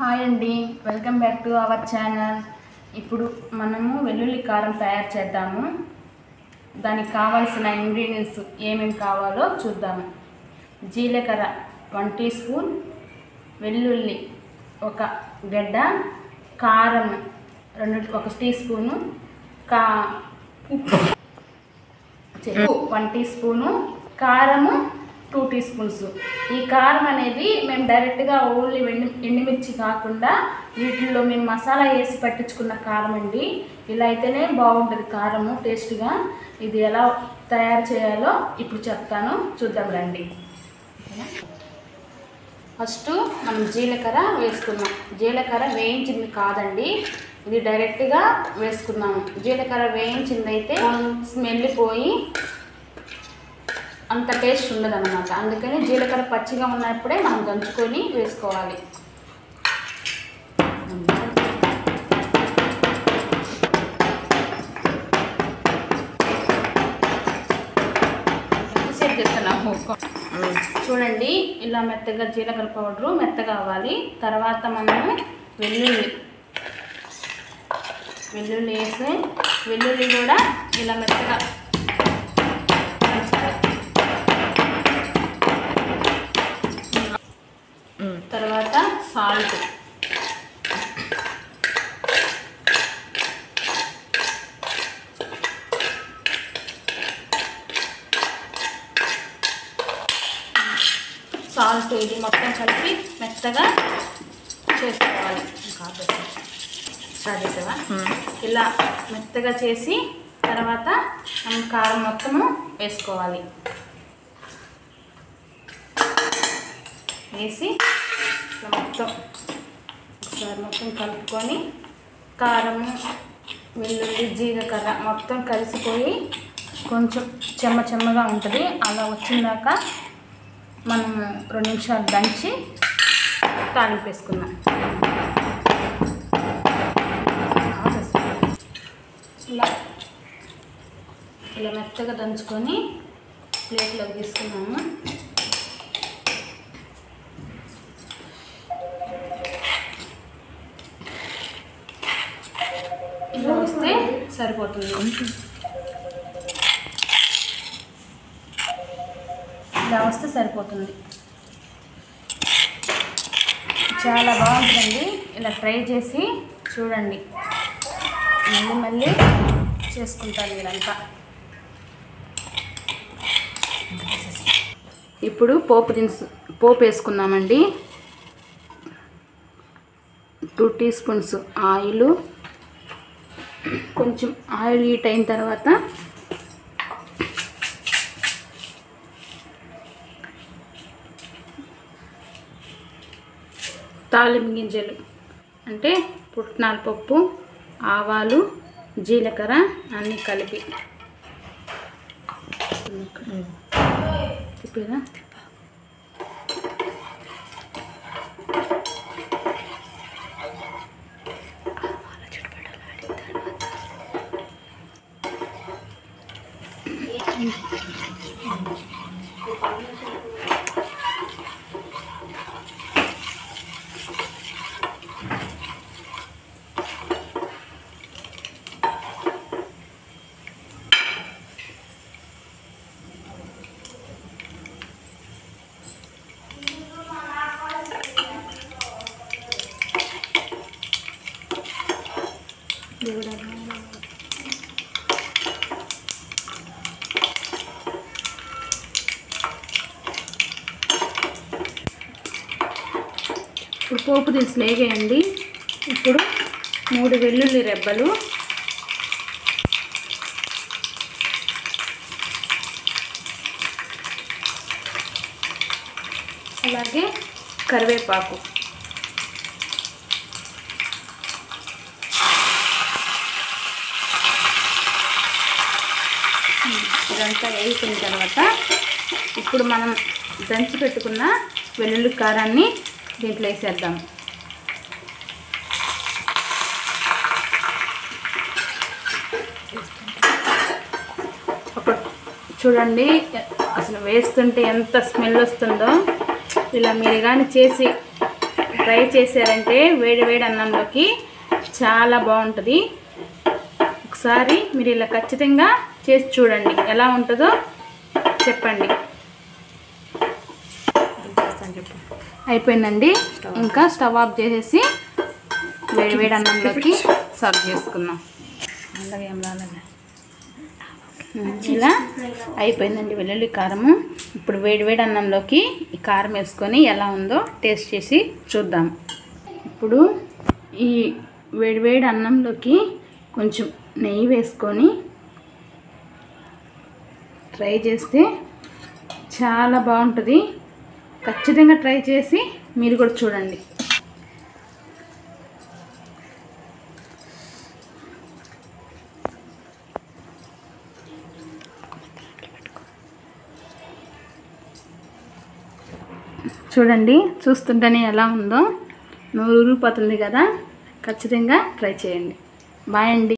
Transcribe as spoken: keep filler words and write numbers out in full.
Hi అండి, welcome back to our channel. ఇప్పుడు మనము వెల్లుల్లి కారం తయారు చేద్దాము. దానికి కావాల్సిన ఇంగ్రీడియంట్స్ ఏమేమి కావాలో చూద్దాము. జీలకర్ర వన్ టీ స్పూన్, వెల్లుల్లి ఒక గడ్డ, కారం రెండు ఒక టీ స్పూను, కా ఉప్పు వన్ టీ స్పూను, కారము టూ టీ స్పూన్స్. ఈ కారం అనేది మేము డైరెక్ట్గా ఓన్లీ ఎండి ఎండుమిర్చి కాకుండా వీటిల్లో మేము మసాలా వేసి పట్టించుకున్న కారం అండి. ఇలా అయితేనే బాగుంటుంది కారము టేస్ట్గా. ఇది ఎలా తయారు చేయాలో ఇప్పుడు చెప్తాను, చూద్దాం రండి. ఫస్ట్ మనం జీలకర్ర వేసుకున్నాం. జీలకర్ర వేయించింది కాదండి, ఇది డైరెక్ట్గా వేసుకున్నాము. జీలకర్ర వేయించింది అయితే స్మెల్ పోయి అంత టేస్ట్ ఉండదు అన్నమాట. అందుకని జీలకర్ర పచ్చిగా ఉన్నప్పుడే మనం దంచుకొని వేసుకోవాలి. చూడండి, ఇలా మెత్తగా జీలకర్ర పౌడరు మెత్తగా అవ్వాలి. తర్వాత మనము వెల్లుల్లి వెల్లుల్లి వేసి వెల్లుల్లి కూడా ఇలా మెత్తగా తర్వాత సాల్ట్, సాల్ట్ ఇది మొత్తం కలిపి మెత్తగా చేసుకోవాలి. సాధ్యతవా ఇలా మెత్తగా చేసి తర్వాత మనం కారం మొత్తము వేసుకోవాలి. వేసి మొత్తం ఒకసారి మొత్తం కలుపుకొని కారము వెల్లుల్లి జీలకర్ర మొత్తం కలిసిపోయి కొంచెం చెమ్మ చెమ్మగా ఉంటుంది. అలా వచ్చిందాక మనము రెండు నిమిషాలు దంచి తాలింపు వేసుకుందాం. ఇలా ఇలా మెత్తగా దంచుకొని ప్లేట్లోకి తీసుకున్నాము. ఇలా వస్తే సరిపోతుంది. ఇలా వస్తే సరిపోతుంది. చాలా బాగుంటుందండి. ఇలా ట్రై చేసి చూడండి. మళ్ళీ మళ్ళీ చేసుకుంటారు మీరంతా. ఇప్పుడు పోపు దినుసు పోపు వేసుకుందామండి. Two teaspoons oil. కొంచెం ఆయిల్ హీట్ అయిన తర్వాత తాలింపు గింజలు అంటే పుట్నాల పప్పు, ఆవాలు, జీలకర్ర అన్నీ కలిపి తిప్పిదా ఇప్పుడు పోపు దినుసులు వేగేయండి. ఇప్పుడు మూడు వెల్లుల్లి రెబ్బలు, అలాగే కరివేపాకు, ఇదంతా వేసిన తర్వాత ఇప్పుడు మనం దంచి పెట్టుకున్న వెల్లుల్లి కారాన్ని దీంట్లో వేసేద్దాం. అప్పుడు చూడండి అసలు వేస్తుంటే ఎంత స్మెల్ వస్తుందో. ఇలా మీరు కానీ చేసి ట్రై చేశారంటే వేడి వేడి అన్నంలోకి చాలా బాగుంటుంది. ఒకసారి మీరు ఇలా ఖచ్చితంగా చేసి చూడండి, ఎలా ఉంటుందో చెప్పండి. అయిపోయిందండి. ఇంకా స్టవ్ ఆఫ్ చేసేసి వేడి వేడి అన్నంలోకి సర్వ్ చేసుకుందాం. ఇలా అయిపోయిందండి వెల్లుల్లి కారము. ఇప్పుడు వేడి వేడి అన్నంలోకి ఈ కారం వేసుకొని ఎలా ఉందో టేస్ట్ చేసి చూద్దాం. ఇప్పుడు ఈ వేడి వేడి అన్నంలోకి కొంచెం నెయ్యి వేసుకొని ట్రై చేస్తే చాలా బాగుంటుంది. ఖచ్చితంగా ట్రై చేసి మీరు కూడా చూడండి. చూడండి, చూస్తుంటేనే ఎలా ఉందో నూరు ఊరిపోతుంది కదా. ఖచ్చితంగా ట్రై చేయండి. బాయ్ అండి.